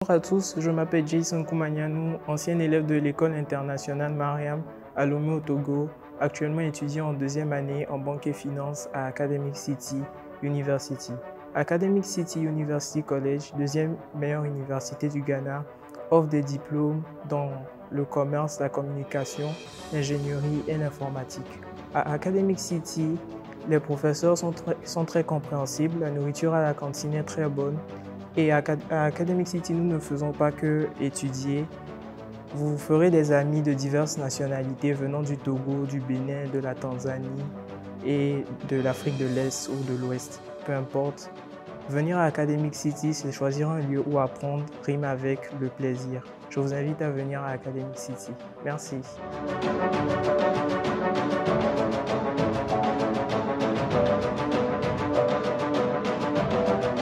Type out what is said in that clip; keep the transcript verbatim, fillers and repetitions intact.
Bonjour à tous, je m'appelle Jason Koumanianou, ancien élève de l'école internationale Mariam à Lomé au Togo, actuellement étudiant en deuxième année en banque et finance à Academic City University. Academic City University College, deuxième meilleure université du Ghana, offre des diplômes dans le commerce, la communication, l'ingénierie et l'informatique. À Academic City, les professeurs sont très, sont très compréhensibles, la nourriture à la cantine est très bonne. Et à Academic City, nous ne faisons pas que étudier. Vous ferez des amis de diverses nationalités venant du Togo, du Bénin, de la Tanzanie et de l'Afrique de l'Est ou de l'Ouest, peu importe. Venir à Academic City, c'est choisir un lieu où apprendre rime avec le plaisir. Je vous invite à venir à Academic City. Merci.